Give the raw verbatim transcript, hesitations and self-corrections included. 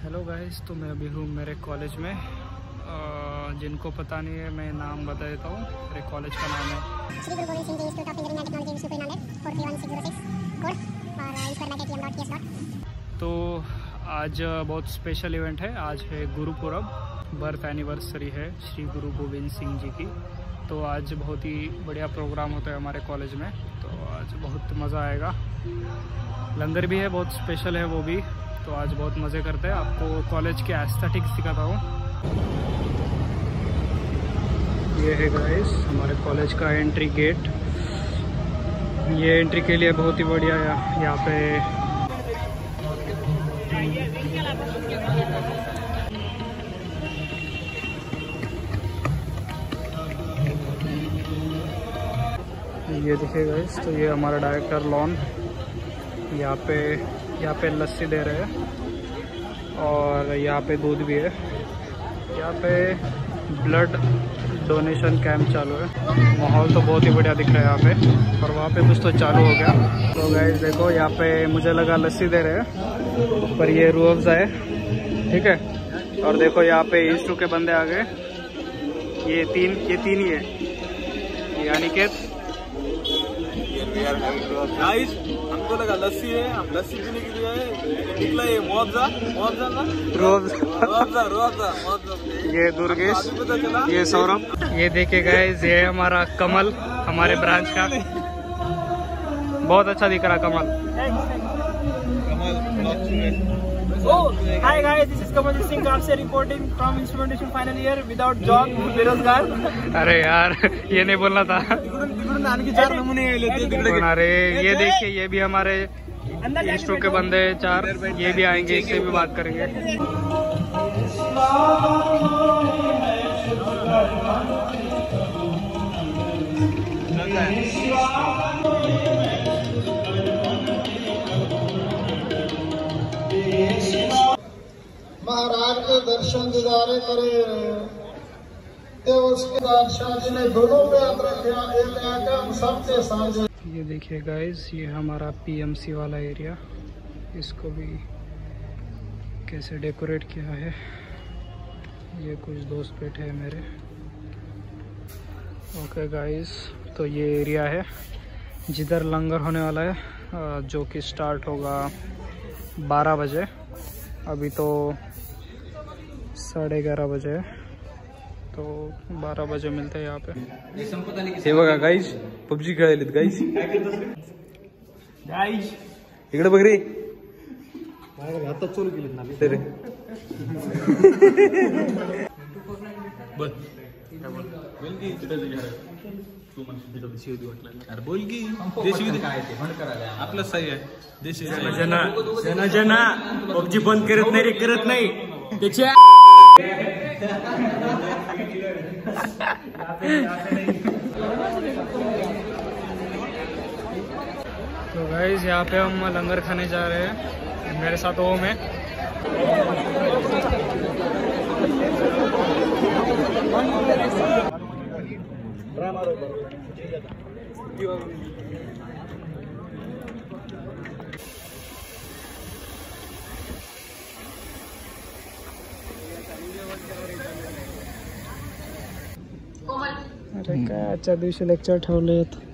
Hello guys, तो मैं अभी हूँ मेरे कॉलेज में। आ, जिनको पता नहीं है मैं नाम बता देता हूँ। मेरे कॉलेज का नाम है Shri Guru Gobind Singh ji institute of engineering and technology four three one six zero six code और inspire by KTM dot KS. तो आज बहुत स्पेशल इवेंट है। आज है गुरुपुरब, बर्थ एनिवर्सरी है श्री गुरु गोविंद सिंह जी की। तो आज बहुत ही बढ़िया प्रोग्राम होता है हमारे कॉलेज में। तो आज बहुत मज़ा आएगा। लंगर भी है, बहुत स्पेशल है वो भी। तो आज बहुत मज़े करते हैं। आपको कॉलेज के एस्थेटिक्स दिखाता हूँ। ये है गाइस हमारे कॉलेज का एंट्री गेट। ये एंट्री के लिए बहुत ही बढ़िया है। यहाँ पे ये देखिए गाइस, तो ये हमारा डायरेक्टर लॉन। यहाँ पे यहाँ पे लस्सी दे रहे हैं और यहाँ पे दूध भी है। यहाँ पे ब्लड डोनेशन कैंप चालू है। माहौल तो बहुत ही बढ़िया दिख रहा है यहाँ पे। और वहाँ पे कुछ तो चालू हो गया। तो गाइस देखो, यहाँ पे मुझे लगा लस्सी दे रहे हैं पर ये रूह अफ़ज़ा है, ठीक है। और देखो यहाँ पे इंस्टू के बंदे आ गए। ये तीन ये तीन ही है। ये अनिकेत, गाइस हमको लगा लस्सी है, हम लस्सी पीने के लिए आए, निकला ये मुआवजा मुआवजा ना मुआवजा मुआवजा मुआवजा। ये दुर्गेश, ये सौरभ। ये देखे गाइस, ये हमारा कमल, हमारे ब्रांच का। बहुत अच्छा दिख रहा कमल। Oh, hi guys, this is Kamal Singh Kapse reporting from instrumentation final year without job, बेरोजगार। अरे यार, ये नहीं बोलना था। चार नमूने अरे ये देखिए, ये भी हमारे इंस्ट्रू के बंदे चार, ये भी आएंगे, इससे भी बात करेंगे। महाराज के दर्शन दीदारे करे ते उसके बाद शादी ने दोनों पे रखा एक आका सबसे साझे। ये देखिए गाइस, ये हमारा पीएमसी वाला एरिया। इसको भी कैसे डेकोरेट किया है। ये कुछ दोस्त बैठे हैं मेरे। ओके गाइस, तो ये एरिया है जिधर लंगर होने वाला है, जो कि स्टार्ट होगा बारह बजे। अभी तो साढ़े ग्यारह बजे है, तो बारह बजे मिलते हैं यहाँ पे। हे बघा गाइस, पबजी खेळायलेत गाइस। गाइस इकडे बघ रे, आता चालू केलेत ना रे बोल बोल की तिथे जा तू म्हणजे तिथे शिवदी वाटला। अरे बोल की देशी काय ते बंद करायला आपलं सही आहे। देशी जना जना जना पबजी बंद करत नाही रे, करत नाही त्याच्या। तो गाइस यहाँ पे हम लंगर खाने जा रहे हैं। मेरे साथ ओम है। अरे काय आजच्या दिवशी लेक्चर ठेवलेत।